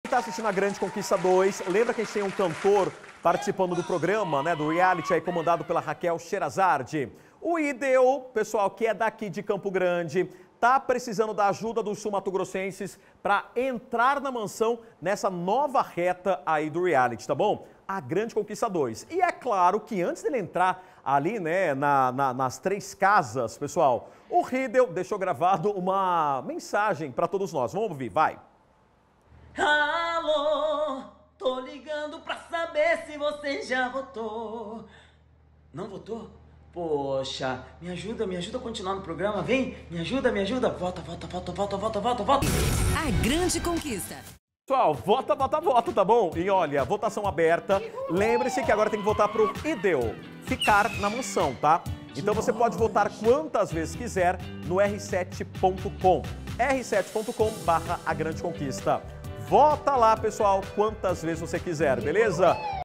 está assistindo a Grande Conquista 2, lembra que a gente tem um cantor participando do programa, né, do reality aí comandado pela Raquel Sherazade. O Ideu, pessoal, que é daqui de Campo Grande, tá precisando da ajuda dos sul-mato-grossenses para entrar na mansão nessa nova reta aí do reality, tá bom? A Grande Conquista 2. E é claro que antes dele entrar ali, né, nas 3 casas, pessoal, o Riddle deixou gravado uma mensagem para todos nós. Vamos ouvir, vai. Alô, tô ligando pra saber se você já votou. Não votou? Poxa, me ajuda a continuar no programa, vem, me ajuda. Vota. A Grande Conquista. Pessoal, vota, tá bom? E olha, votação aberta. Lembre-se que agora tem que votar pro Ideu ficar na mansão, tá? Então você pode votar quantas vezes quiser no r7.com. r7.com/A Grande Conquista. Vota lá, pessoal, quantas vezes você quiser, beleza?